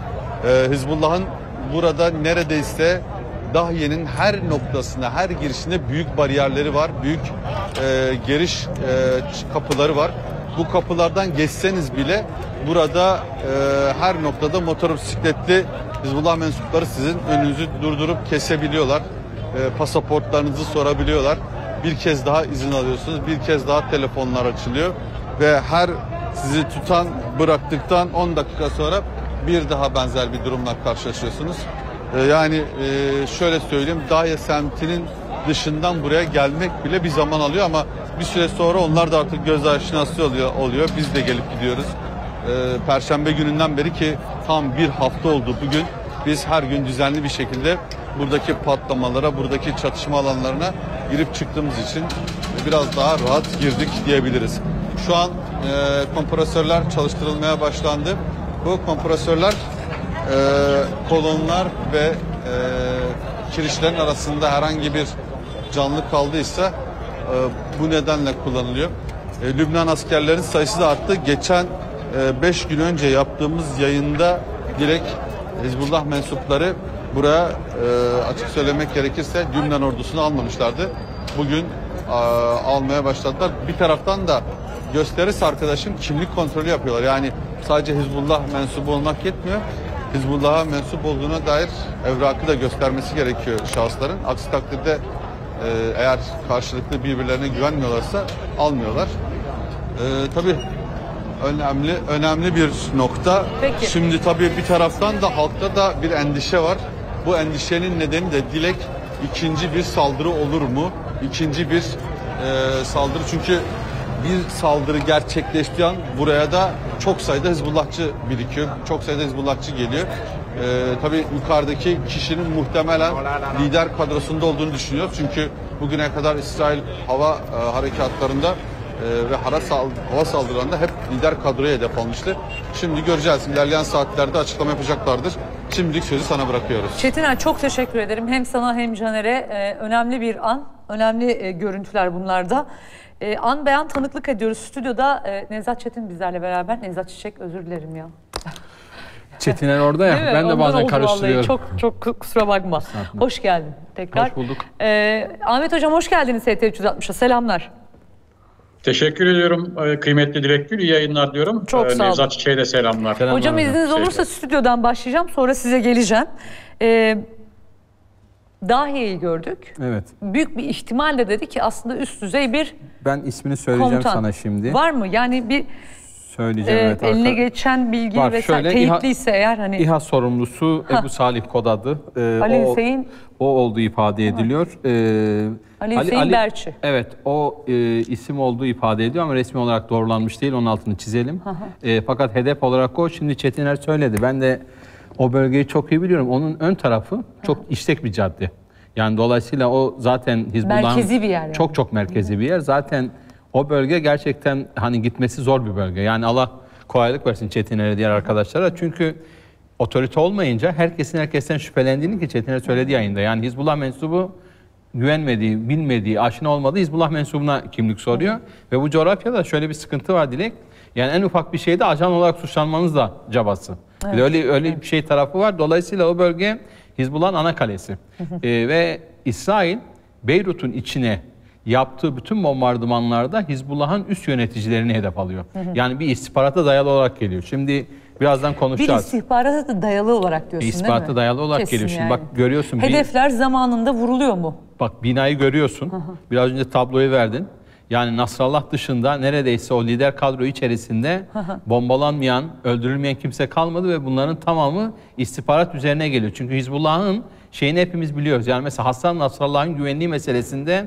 e, Hizbullah'ın burada neredeyse Dahye'nin her noktasında, her girişinde büyük bariyerleri var. Büyük e, giriş e, kapıları var. Bu kapılardan geçseniz bile burada e, her noktada motosikletli Hizbullah mensupları sizin önünüzü durdurup kesebiliyorlar. E, pasaportlarınızı sorabiliyorlar. Bir kez daha izin alıyorsunuz. Bir kez daha telefonlar açılıyor. Ve her sizi tutan bıraktıktan on dakika sonra bir daha benzer bir durumla karşılaşıyorsunuz. E, yani e, şöyle söyleyeyim, Dahye semtinin dışından buraya gelmek bile bir zaman alıyor ama bir süre sonra onlar da artık göz aşinası oluyor. oluyor. Biz de gelip gidiyoruz. Ee, Perşembe gününden beri ki tam bir hafta oldu bugün. Biz her gün düzenli bir şekilde buradaki patlamalara, buradaki çatışma alanlarına girip çıktığımız için biraz daha rahat girdik diyebiliriz. Şu an e, kompresörler çalıştırılmaya başlandı. Bu kompresörler e, kolonlar ve e, kirişlerin arasında herhangi bir canlı kaldıysa e, bu nedenle kullanılıyor. E, Lübnan askerlerin sayısı da arttı. Geçen beş gün önce yaptığımız yayında direkt Hizbullah mensupları buraya e, açık söylemek gerekirse Lübnan ordusunu almamışlardı. Bugün e, almaya başladılar. Bir taraftan da gösterisi arkadaşım kimlik kontrolü yapıyorlar. Yani sadece Hizbullah mensubu olmak yetmiyor. Hizbullah'a mensup olduğuna dair evrakı da göstermesi gerekiyor şahısların. Aksi takdirde e, eğer karşılıklı birbirlerine güvenmiyorlarsa almıyorlar. E, tabii önemli önemli bir nokta. Peki. Şimdi tabii bir taraftan da halkta da bir endişe var. Bu endişenin nedeni de Dilek ikinci bir saldırı olur mu? İkinci bir e, saldırı, çünkü bir saldırı gerçekleştiği an buraya da çok sayıda Hizbullahçı birikiyor. Çok sayıda Hizbullahçı geliyor. Ee, tabii yukarıdaki kişinin muhtemelen lider kadrosunda olduğunu düşünüyoruz. Çünkü bugüne kadar İsrail hava e, harekatlarında e, ve hava, sal hava saldırılarında hep lider kadroya hedef almıştı. Şimdi göreceğiz. İlerleyen saatlerde açıklama yapacaklardır. Şimdilik sözü sana bırakıyoruz. Çetiner, çok teşekkür ederim. Hem sana hem Caner'e e, önemli bir an, önemli e, görüntüler bunlarda. E, an beyan tanıklık ediyoruz. Stüdyoda e, Nevzat Çetin bizlerle beraber. Nevzat Çiçek, özür dilerim ya. Çetiner orada ya. Ben de Ondan bazen oldu karıştırıyorum. vallahi. Çok çok kusura bakma. Hoş geldin tekrar. Hoş bulduk. E, Ahmet Hocam hoş geldiniz H T üç yüz altmış'a. Selamlar. Teşekkür ediyorum. Kıymetli Dilek Gül, iyi yayınlar diyorum. Çok sağ olun. Nevzat Çiçek'e de selamlar. Selamlar Hocam hocam. izniniz olursa stüdyodan başlayacağım. Sonra size geleceğim. E, Dahye'yi gördük. Evet. Büyük bir ihtimalle dedi ki aslında üst düzey bir Ben ismini söyleyeceğim komutan. sana şimdi. Var mı? Yani bir Söyleyeceğim e, evet. eline arka- geçen bilgi Var, vesaire şöyle, teyitliyse eğer hani İHA sorumlusu Ebu Salih Kodadı. Ee, Ali o, Hüseyin O olduğu ifade ediliyor. Ee, Ali Hüseyin Berçi. Evet, o e, isim olduğu ifade ediyor ama resmi olarak doğrulanmış değil. Onun altını çizelim. E, fakat hedef olarak o. Şimdi Çetiner söyledi. Ben de o bölgeyi çok iyi biliyorum. Onun ön tarafı çok işlek bir cadde. Yani dolayısıyla o zaten Hizbullah'ın Merkezi bir yer yani. çok çok merkezi bir yer. Zaten o bölge gerçekten hani gitmesi zor bir bölge. Yani Allah kolaylık versin Çetiner'e, diğer arkadaşlara. Çünkü otorite olmayınca herkesin herkesten şüphelendiğini, ki Çetiner söyledi yayında. Yani Hizbullah mensubu güvenmediği, bilmediği, aşina olmadığı Hizbullah mensubuna kimlik soruyor. Ve bu coğrafyada şöyle bir sıkıntı var Dilek. Yani en ufak bir şeyde ajan olarak suçlanmanız da cabası. Evet. Bir de öyle öyle bir şey tarafı var. Dolayısıyla o bölge Hizbullah'ın ana kalesi. ee, ve İsrail Beyrut'un içine yaptığı bütün bombardımanlarda Hizbullah'ın üst yöneticilerini hedef alıyor. Yani bir istihbarata dayalı olarak geliyor. Şimdi birazdan bir konuşacağız. istihbarata da dayalı olarak diyorsun İstihbarata değil mi? dayalı olarak Kesin geliyor. Şimdi yani. bak görüyorsun. bir- Hedefler zamanında vuruluyor mu? Bak binayı görüyorsun. Biraz önce tabloyu verdin. Yani Nasrallah dışında neredeyse o lider kadro içerisinde bombalanmayan, öldürülmeyen kimse kalmadı ve bunların tamamı istihbarat üzerine geliyor. Çünkü Hizbullah'ın şeyini hepimiz biliyoruz. Yani mesela Hasan Nasrallah'ın güvenliği meselesinde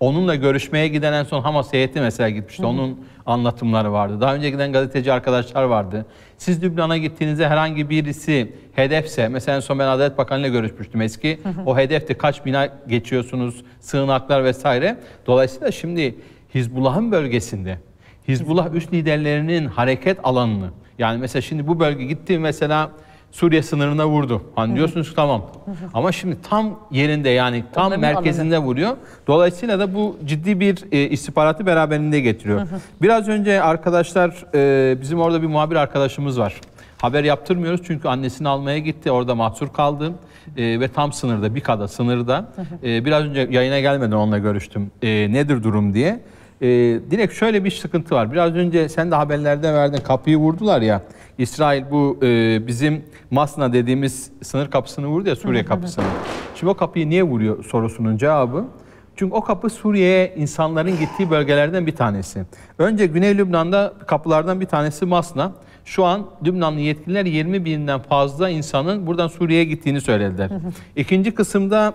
Onunla görüşmeye giden en son Hamas heyeti mesela gitmişti. Hı hı. Onun anlatımları vardı. Daha önce giden gazeteci arkadaşlar vardı. Siz Lübnan'a gittiğinizde herhangi birisi hedefse, mesela en son ben Adalet Bakanı ile görüşmüştüm eski. Hı hı. O hedefte kaç bina geçiyorsunuz, sığınaklar vesaire. Dolayısıyla şimdi Hizbullah'ın bölgesinde, Hizbullah üst liderlerinin hareket alanını, yani mesela şimdi bu bölge gitti mesela Suriye sınırına vurdu. Hani diyorsunuz ki tamam. Ama şimdi tam yerinde, yani tam onların merkezinde alanı vuruyor. Dolayısıyla da bu ciddi bir e, istihbaratı beraberinde getiriyor. Hı hı. Biraz önce arkadaşlar, e, bizim orada bir muhabir arkadaşımız var. Haber yaptırmıyoruz çünkü annesini almaya gitti. Orada mahsur kaldı. E, ve tam sınırda, Bika'da sınırda. Hı hı. E, biraz önce yayına gelmeden onunla görüştüm. E, nedir durum diye. E, direkt şöyle bir sıkıntı var. Biraz önce sen de haberlerde verdin. Kapıyı vurdular ya. İsrail bu e, bizim Masna dediğimiz sınır kapısını vurdu ya, Suriye kapısını. Şimdi o kapıyı niye vuruyor sorusunun cevabı. Çünkü o kapı Suriye'ye insanların gittiği bölgelerden bir tanesi. Önce Güney Lübnan'da kapılardan bir tanesi Masna. Şu an Lübnanlı yetkililer yirmi binden fazla insanın buradan Suriye'ye gittiğini söylediler. İkinci kısımda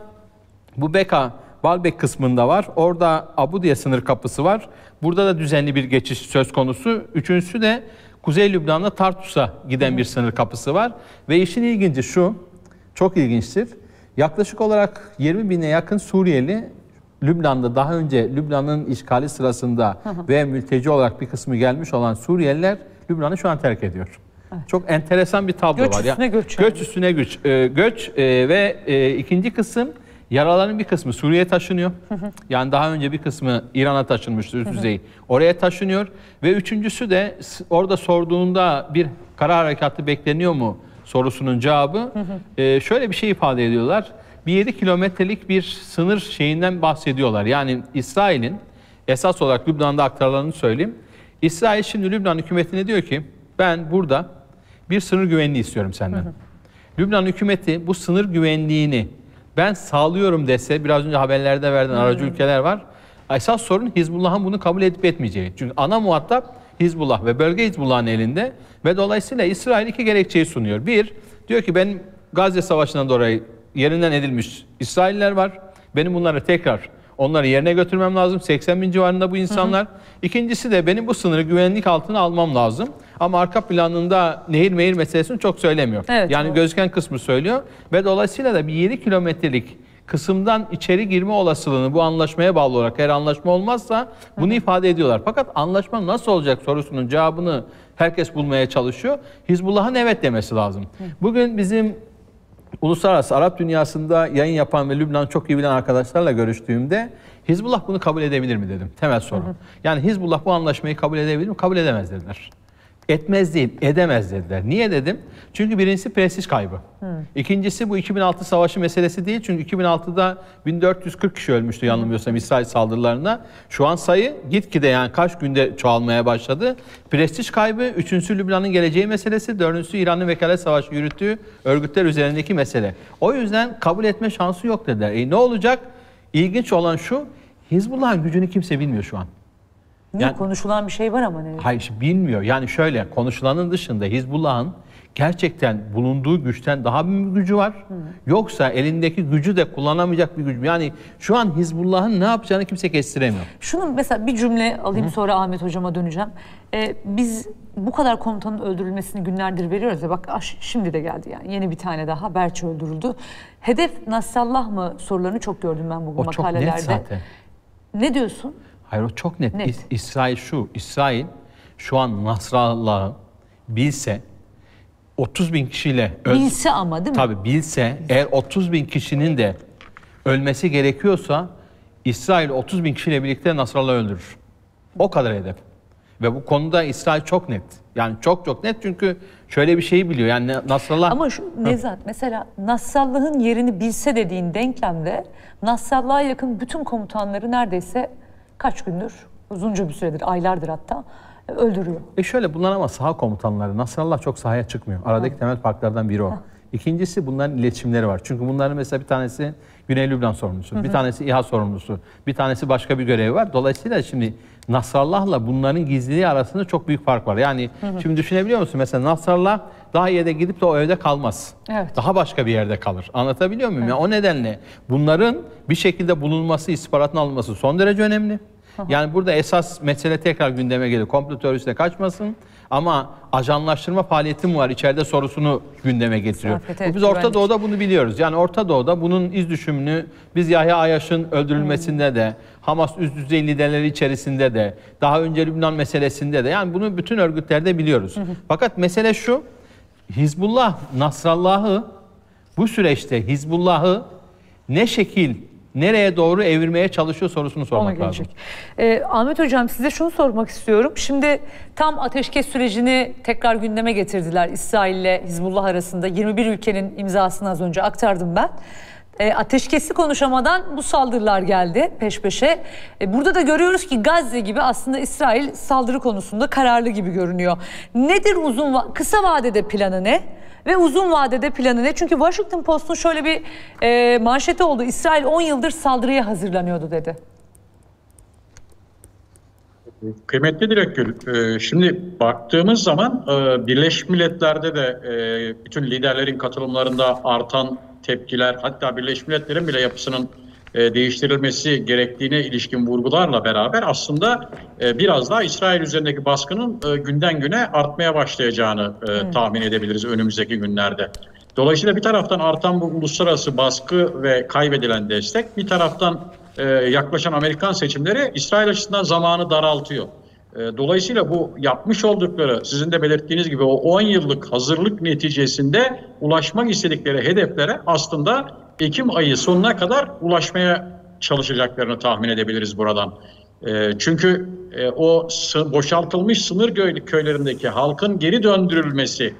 bu Beka, Baalbek kısmında var. Orada Abudiye sınır kapısı var. Burada da düzenli bir geçiş söz konusu. Üçüncüsü de Kuzey Lübnan'da Tartus'a giden bir sınır kapısı var. Ve işin ilginci şu, çok ilginçtir. Yaklaşık olarak yirmi bine yakın Suriyeli Lübnan'da daha önce Lübnan'ın işgali sırasında hı hı. ve mülteci olarak bir kısmı gelmiş olan Suriyeliler Lübnan'ı şu an terk ediyor. Evet. Çok enteresan bir tablo göç var. Üstüne ya. göç. Göç üstüne göç. Ee, göç e, ve e, ikinci kısım, yaraların bir kısmı Suriye'ye taşınıyor. Hı hı. Yani daha önce bir kısmı İran'a taşınmıştı üst düzey. Oraya taşınıyor. Ve üçüncüsü de orada sorduğunda bir kara harekatı bekleniyor mu sorusunun cevabı. Hı hı. E, şöyle bir şey ifade ediyorlar. Bir yedi kilometrelik bir sınır şeyinden bahsediyorlar. Yani İsrail'in esas olarak Lübnan'da aktarılanını söyleyeyim. İsrail şimdi Lübnan hükümetine diyor ki ben burada bir sınır güvenliği istiyorum senden. Hı hı. Lübnan hükümeti bu sınır güvenliğini ben sağlıyorum dese, biraz önce haberlerde verdiğin hmm. aracı ülkeler var. Esas sorun Hizbullah'ın bunu kabul edip etmeyeceği. Çünkü ana muhatap Hizbullah ve bölge Hizbullah'ın elinde ve dolayısıyla İsrail iki gerekçeyi sunuyor. Bir, diyor ki benim Gazze Savaşı'ndan dolayı yerinden edilmiş İsrailler var. Benim bunları tekrar onları yerine götürmem lazım. seksen bin civarında bu insanlar. Hı hı. İkincisi de benim bu sınırı güvenlik altına almam lazım. Ama arka planında nehir mehir meselesini çok söylemiyor. Evet, yani o gözüken kısmı söylüyor. Ve dolayısıyla da bir yedi kilometrelik kısımdan içeri girme olasılığını bu anlaşmaya bağlı olarak, eğer anlaşma olmazsa bunu hı hı. ifade ediyorlar. Fakat anlaşma nasıl olacak sorusunun cevabını herkes bulmaya çalışıyor. Hizbullah'ın evet demesi lazım. Hı. Bugün bizim uluslararası Arap dünyasında yayın yapan ve Lübnan'ı çok iyi bilen arkadaşlarla görüştüğümde Hizbullah bunu kabul edebilir mi dedim. Temel soru. Hı hı. Yani Hizbullah bu anlaşmayı kabul edebilir mi? Kabul edemez dediler. Etmez değil, edemez dediler. Niye dedim? Çünkü birincisi prestij kaybı. Hı. İkincisi bu iki bin altı savaşı meselesi değil. Çünkü iki bin altıda bin dört yüz kırk kişi ölmüştü yanılmıyorsam İsrail saldırılarında. Şu an sayı gitgide, yani kaç günde çoğalmaya başladı. Prestij kaybı, üçüncüsü Lübnan'ın geleceği meselesi, dördüncüsü İran'ın vekalet savaşı yürüttüğü örgütler üzerindeki mesele. O yüzden kabul etme şansı yok dediler. E ne olacak? İlginç olan şu, Hizbullah'ın gücünü kimse bilmiyor şu an. Niye? Yani, konuşulan bir şey var ama ne? Hayır, bilmiyor. Yani şöyle, konuşulanın dışında Hizbullah'ın gerçekten bulunduğu güçten daha bir gücü var. Hı. Yoksa elindeki gücü de kullanamayacak bir güç mü? Yani şu an Hizbullah'ın ne yapacağını kimse kestiremiyor. Şunu mesela bir cümle alayım, hı, sonra Ahmet Hocama döneceğim. Ee, biz bu kadar komutanın öldürülmesini günlerdir veriyoruz ya, bak şimdi de geldi yani. Yeni bir tane daha Berçi öldürüldü. Hedef Nasrallah mı sorularını çok gördüm ben bugün o makalelerde. O çok net zaten. Ne diyorsun? Hayır, o çok net. net. İs- İsrail şu, İsrail şu an Nasrallah'ı bilse otuz bin kişiyle... Bilse ama değil mi? Tabii bilse, eğer otuz bin kişinin de ölmesi gerekiyorsa İsrail otuz bin kişiyle birlikte Nasrallah'ı öldürür. O kadar hedef. Ve bu konuda İsrail çok net. Yani çok çok net, çünkü şöyle bir şeyi biliyor. Yani Nasrallah... Ama şu Nevzat, mesela Nasrallah'ın yerini bilse dediğin denklemde Nasrallah'a yakın bütün komutanları neredeyse kaç gündür, uzunca bir süredir, aylardır hatta öldürüyor. E şöyle, bunlar ama saha komutanları. Nasrallah çok sahaya çıkmıyor. Aradaki ha. temel farklardan biri o. Ha. İkincisi bunların iletişimleri var. Çünkü bunların mesela bir tanesi Güney Lübnan sorumlusu, hı hı. bir tanesi İHA sorumlusu, bir tanesi başka bir görevi var. Dolayısıyla şimdi Nasrallah'la bunların gizliliği arasında çok büyük fark var. Yani hı hı. şimdi düşünebiliyor musun? Mesela Nasrallah daha iyi de gidip de o evde kalmaz. Evet. Daha başka bir yerde kalır. Anlatabiliyor muyum? Evet. Yani o nedenle bunların bir şekilde bulunması, istihbaratın alınması son derece önemli. Hı hı. Yani burada esas mesele tekrar gündeme geliyor. Komplo teorisine kaçmasın ama ajanlaştırma faaliyeti mi var içeride sorusunu gündeme getiriyor. Evet, biz Orta Doğu'da bunu biliyoruz. Yani Orta Doğu'da bunun iz düşümünü biz Yahya Ayaş'ın öldürülmesinde hmm. de, Hamas üst düzey liderleri içerisinde de, daha önce Lübnan meselesinde de, yani bunu bütün örgütlerde biliyoruz. Hmm. Fakat mesele şu, Hizbullah, Nasrallah'ı bu süreçte Hizbullah'ı ne şekil, nereye doğru evirmeye çalışıyor sorusunu sormak lazım. Ee, Ahmet Hocam size şunu sormak istiyorum. Şimdi tam ateşkes sürecini tekrar gündeme getirdiler İsrail ile Hizbullah arasında. yirmi bir ülkenin imzasını az önce aktardım ben. E, ateşkesi konuşamadan bu saldırılar geldi peş peşe. E, burada da görüyoruz ki Gazze gibi aslında İsrail saldırı konusunda kararlı gibi görünüyor. Nedir uzun va- kısa vadede planı ne? Ve uzun vadede planı ne? Çünkü Washington Post'un şöyle bir e, manşeti oldu. İsrail on yıldır saldırıya hazırlanıyordu dedi. Kıymetli Dilekgül, şimdi baktığımız zaman Birleşmiş Milletler'de de bütün liderlerin katılımlarında artan tepkiler, hatta Birleşmiş Milletler'in bile yapısının değiştirilmesi gerektiğine ilişkin vurgularla beraber aslında biraz daha İsrail üzerindeki baskının günden güne artmaya başlayacağını hmm. tahmin edebiliriz önümüzdeki günlerde. Dolayısıyla bir taraftan artan bu uluslararası baskı ve kaybedilen destek, bir taraftan yaklaşan Amerikan seçimleri İsrail açısından zamanı daraltıyor. Dolayısıyla bu yapmış oldukları, sizin de belirttiğiniz gibi o on yıllık hazırlık neticesinde ulaşmak istedikleri hedeflere aslında Ekim ayı sonuna kadar ulaşmaya çalışacaklarını tahmin edebiliriz buradan. Çünkü o boşaltılmış sınır köylerindeki halkın geri döndürülmesi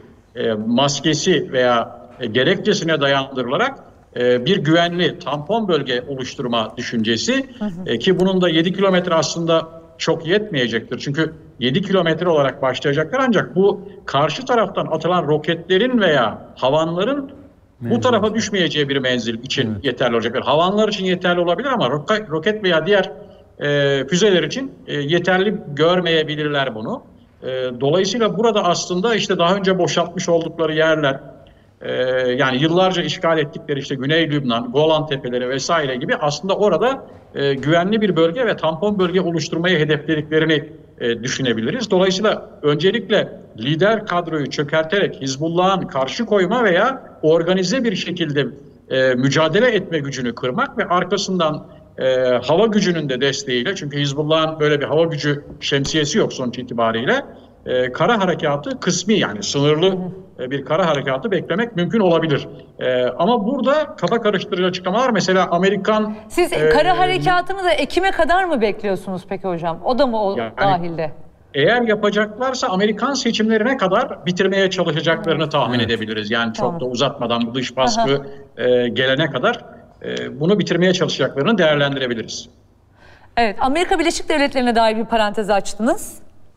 maskesi veya gerekçesine dayandırılarak bir güvenli tampon bölge oluşturma düşüncesi, hı hı. ki bunun da yedi kilometre aslında çok yetmeyecektir. Çünkü yedi kilometre olarak başlayacaklar, ancak bu karşı taraftan atılan roketlerin veya havanların menzil bu tarafa düşmeyeceği bir menzil için evet. yeterli olacaktır. Havanlar için yeterli olabilir ama roket veya diğer e, füzeler için e, yeterli görmeyebilirler bunu. E, dolayısıyla burada aslında işte daha önce boşaltmış oldukları yerler, e, yani yıllarca işgal ettikleri işte Güney Lübnan, Golan Tepeleri vesaire gibi aslında orada e, güvenli bir bölge ve tampon bölge oluşturmayı hedeflediklerini e, düşünebiliriz. Dolayısıyla öncelikle lider kadroyu çökerterek Hizbullah'ın karşı koyma veya organize bir şekilde e, mücadele etme gücünü kırmak ve arkasından e, hava gücünün de desteğiyle, çünkü Hizbullah'ın böyle bir hava gücü şemsiyesi yok sonuç itibariyle, e, kara harekatı kısmi, yani sınırlı e, bir kara harekatı beklemek mümkün olabilir. E, ama burada kafa karıştırıcı açıklamalar, mesela Amerikan... Siz e, kara harekatını da Ekim'e kadar mı bekliyorsunuz peki hocam? O da mı o yani, dahilde? Eğer yapacaklarsa Amerikan seçimlerine kadar bitirmeye çalışacaklarını evet. tahmin evet. edebiliriz. Yani tamam. çok da uzatmadan bu dış baskı e, gelene kadar e, bunu bitirmeye çalışacaklarını değerlendirebiliriz. Evet, Amerika Birleşik Devletleri'ne dair bir parantez açtınız.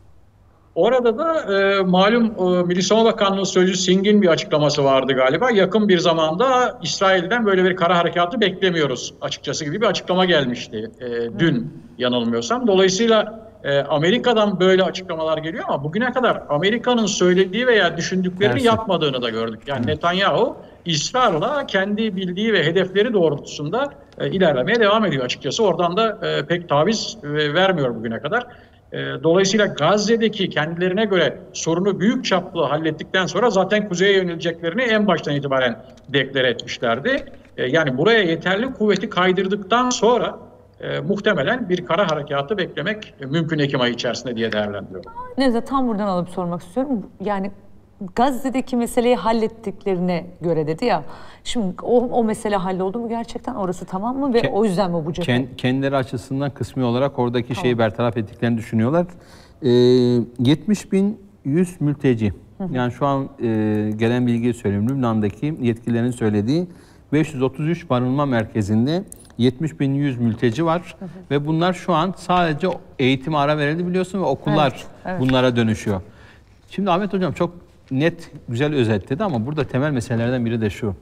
Orada da e, malum e, Milli Savunma Bakanlığı Sözcüsü Singh'in bir açıklaması vardı galiba. Yakın bir zamanda İsrail'den böyle bir kara harekatı beklemiyoruz açıkçası gibi bir açıklama gelmişti e, dün hmm. yanılmıyorsam. Dolayısıyla Amerika'dan böyle açıklamalar geliyor ama bugüne kadar Amerika'nın söylediği veya düşündüklerini Dersin. yapmadığını da gördük. Yani evet. Netanyahu ısrarla kendi bildiği ve hedefleri doğrultusunda e, ilerlemeye devam ediyor açıkçası. Oradan da e, pek taviz e, vermiyor bugüne kadar. E, dolayısıyla Gazze'deki kendilerine göre sorunu büyük çaplı hallettikten sonra zaten kuzeye yöneleceklerini en baştan itibaren deklare etmişlerdi. E, yani buraya yeterli kuvveti kaydırdıktan sonra E, muhtemelen bir kara harekatı beklemek e, mümkün Ekim ayı içerisinde diye değerlendiriyorum. Neyse, tam buradan alıp sormak istiyorum. Yani Gazze'deki meseleyi hallettiklerine göre dedi ya. Şimdi o, o mesele halloldu mu gerçekten? Orası tamam mı? Ve Ke, o yüzden mi bu cephe? Kendileri açısından kısmi olarak oradaki tamam. şeyi bertaraf ettiklerini düşünüyorlar. Ee, yetmiş bin yüz mülteci. Hı hı. Yani şu an e, gelen bilgiyi söyleyeyim. Lübnan'daki yetkililerin söylediği beş yüz otuz üç barınma merkezinde yetmiş bin yüz mülteci var, hı hı. ve bunlar şu an sadece eğitim ara verildi biliyorsun ve okullar evet, evet. bunlara dönüşüyor. Şimdi Ahmet Hocam çok net, güzel özetledi ama burada temel meselelerden biri de şu.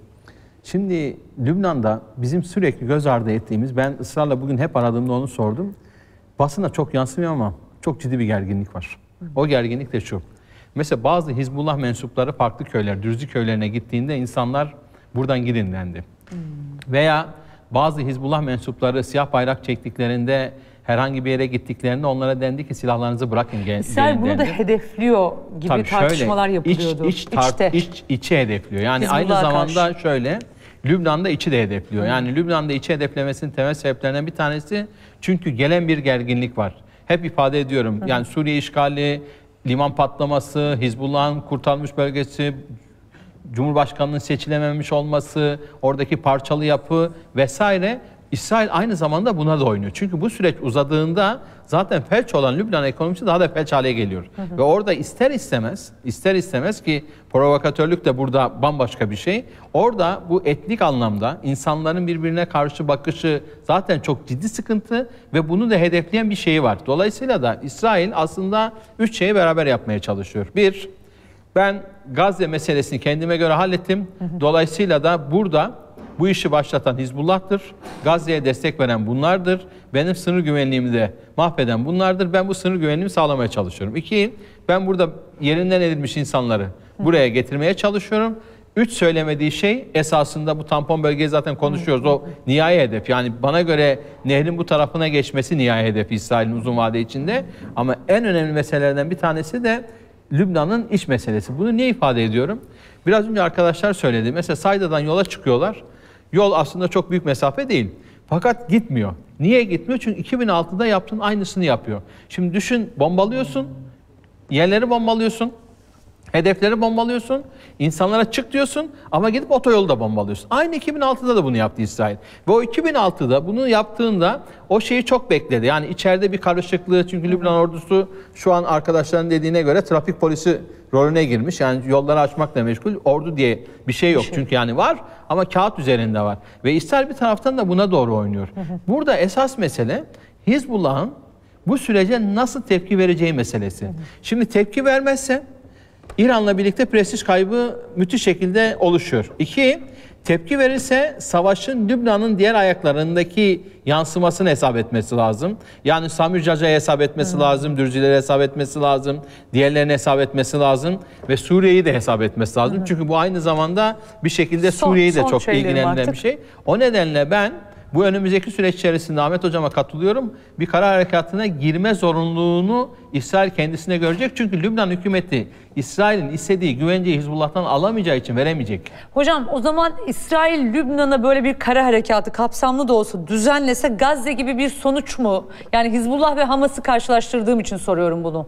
Şimdi Lübnan'da bizim sürekli göz ardı ettiğimiz, ben ısrarla bugün hep aradığımda onu sordum. Basına çok yansımıyor ama çok ciddi bir gerginlik var. O gerginlik de şu. Mesela bazı Hizbullah mensupları farklı köyler, Dürzü köylerine gittiğinde insanlar buradan gidin dendi. Hmm. Veya bazı Hizbullah mensupları siyah bayrak çektiklerinde, herhangi bir yere gittiklerinde onlara dendi ki silahlarınızı bırakın gelin dendi. İsrail bunu da hedefliyor gibi Tabii tartışmalar şöyle, yapılıyordu. İç, iç, tar- iç, içi hedefliyor. Yani Hizbullah'a aynı zamanda karşı. Şöyle, Lübnan'da içi de hedefliyor. Yani Lübnan'da içi hedeflemesinin temel sebeplerinden bir tanesi çünkü gelen bir gerginlik var. Hep ifade ediyorum. Hı hı. Yani Suriye işgali, liman patlaması, Hizbullah'ın kurtarılmış bölgesi, Cumhurbaşkanı'nın seçilememiş olması, oradaki parçalı yapı vesaire. İsrail aynı zamanda buna da oynuyor. Çünkü bu süreç uzadığında zaten felç olan Lübnan ekonomisi daha da felç hale geliyor. Hı hı. Ve orada ister istemez, ister istemez ki provokatörlük de burada bambaşka bir şey. Orada bu etnik anlamda insanların birbirine karşı bakışı zaten çok ciddi sıkıntı ve bunu da hedefleyen bir şey var. Dolayısıyla da İsrail aslında üç şeyi beraber yapmaya çalışıyor. Bir, ben Gazze meselesini kendime göre hallettim. Hı hı. Dolayısıyla da burada bu işi başlatan Hizbullah'tır. Gazze'ye destek veren bunlardır. Benim sınır güvenliğimi de mahveden bunlardır. Ben bu sınır güvenliğimi sağlamaya çalışıyorum. İki, ben burada yerinden edilmiş insanları buraya getirmeye çalışıyorum. Üç, söylemediği şey esasında bu tampon bölgeyi zaten konuşuyoruz. O nihai hedef. Yani bana göre nehrin bu tarafına geçmesi nihai hedef İsrail'in uzun vade içinde. Ama en önemli meselelerden bir tanesi de Lübnan'ın iç meselesi. Bunu niye ifade ediyorum? Biraz önce arkadaşlar söyledi. Mesela Sayda'dan yola çıkıyorlar. Yol aslında çok büyük mesafe değil. Fakat gitmiyor. Niye gitmiyor? Çünkü iki bin altıda yaptığın aynısını yapıyor. Şimdi düşün, bombalıyorsun, yerleri bombalıyorsun, hedefleri bombalıyorsun, insanlara çık diyorsun ama gidip otoyolu da bombalıyorsun. Aynı iki bin altıda da bunu yaptı İsrail. Ve o iki bin altıda bunu yaptığında o şeyi çok bekledi. Yani içeride bir karışıklığı, çünkü Lübnan ordusu şu an arkadaşların dediğine göre trafik polisi rolüne girmiş. Yani yolları açmakla meşgul. Ordu diye bir şey yok. Çünkü yani var ama kağıt üzerinde var. Ve İsrail bir taraftan da buna doğru oynuyor. Burada esas mesele Hizbullah'ın bu sürece nasıl tepki vereceği meselesi. Şimdi tepki vermezse İran'la birlikte prestij kaybı müthiş şekilde oluşuyor. İki, tepki verirse savaşın Lübnan'ın diğer ayaklarındaki yansımasını hesap etmesi lazım. Yani Samir Caca'ya hesap etmesi hmm. lazım, Dürzileri hesap etmesi lazım, diğerlerini hesap etmesi lazım ve Suriye'yi de hesap etmesi lazım. Hmm. Çünkü bu aynı zamanda bir şekilde son, Suriye'yi de çok ilgilendiren bir şey. O nedenle ben bu önümüzdeki süreç içerisinde Ahmet Hocam'a katılıyorum. Bir kara harekatına girme zorunluluğunu İsrail kendisine görecek. Çünkü Lübnan hükümeti İsrail'in istediği güvenceyi Hizbullah'tan alamayacağı için veremeyecek. Hocam o zaman İsrail Lübnan'a böyle bir kara harekatı kapsamlı da olsa düzenlese Gazze gibi bir sonuç mu? Yani Hizbullah ve Hamas'ı karşılaştırdığım için soruyorum bunu.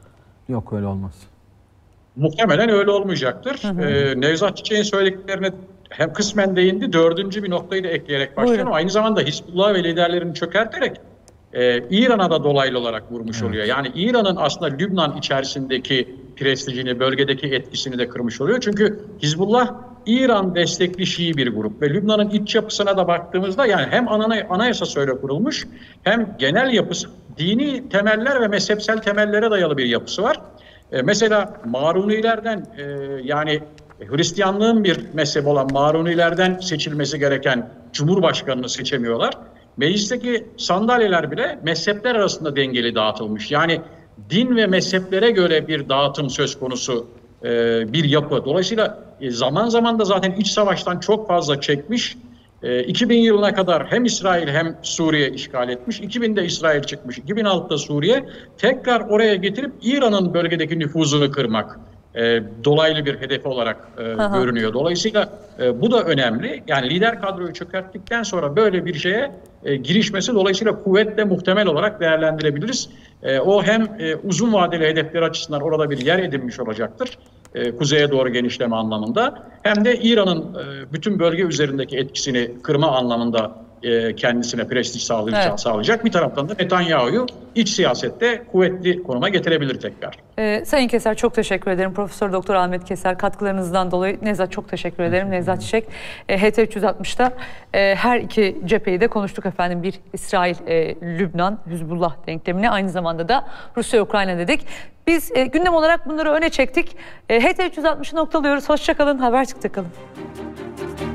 Yok, öyle olmaz. Muhtemelen öyle olmayacaktır. Hı hı. Ee, Nevzat Çiçek'in söylediklerine hem kısmen değindi, dördüncü bir noktayı da ekleyerek başlıyorum. Aynı zamanda Hizbullah ve liderlerini çökerterek e, İran'a da dolaylı olarak vurmuş evet. oluyor. Yani İran'ın aslında Lübnan içerisindeki prestijini, bölgedeki etkisini de kırmış oluyor. Çünkü Hizbullah İran destekli Şii bir grup ve Lübnan'ın iç yapısına da baktığımızda yani hem anayasa öyle kurulmuş hem genel yapısı dini temeller ve mezhepsel temellere dayalı bir yapısı var. E, mesela Marunilerden e, yani Hristiyanlığın bir mezhebi olan Marunilerden seçilmesi gereken Cumhurbaşkanını seçemiyorlar. Meclisteki sandalyeler bile mezhepler arasında dengeli dağıtılmış. Yani din ve mezheplere göre bir dağıtım söz konusu e, bir yapı. Dolayısıyla e, zaman zaman da zaten iç savaştan çok fazla çekmiş. E, iki bin yılına kadar hem İsrail hem Suriye işgal etmiş. iki binde İsrail çıkmış. iki bin altıda Suriye. Tekrar oraya getirip İran'ın bölgedeki nüfuzunu kırmak. E, dolaylı bir hedefi olarak e, görünüyor. Dolayısıyla e, bu da önemli. Yani lider kadroyu çökerttikten sonra böyle bir şeye e, girişmesi dolayısıyla kuvvetle muhtemel olarak değerlendirebiliriz. E, o hem e, uzun vadeli hedefler açısından orada bir yer edinmiş olacaktır. E, kuzeye doğru genişleme anlamında. Hem de İran'ın e, bütün bölge üzerindeki etkisini kırma anlamında e, kendisine prestij sağlayacak, Evet. sağlayacak. Bir taraftan da Netanyahu'yu iç siyasette kuvvetli konuma getirebilir tekrar. Ee, Sayın Keser çok teşekkür ederim. Profesör Doktor Ahmet Keser katkılarınızdan dolayı. Nevzat çok teşekkür ederim. Nevzat Çiçek. E, H T üç yüz altmışta e, her iki cepheyi de konuştuk efendim. Bir İsrail, e, Lübnan, Hizbullah denklemine, aynı zamanda da Rusya, Ukrayna dedik. Biz e, gündem olarak bunları öne çektik. E, H T üç yüz altmışı noktalıyoruz. Hoşça kalın. Habertürk'te kalın.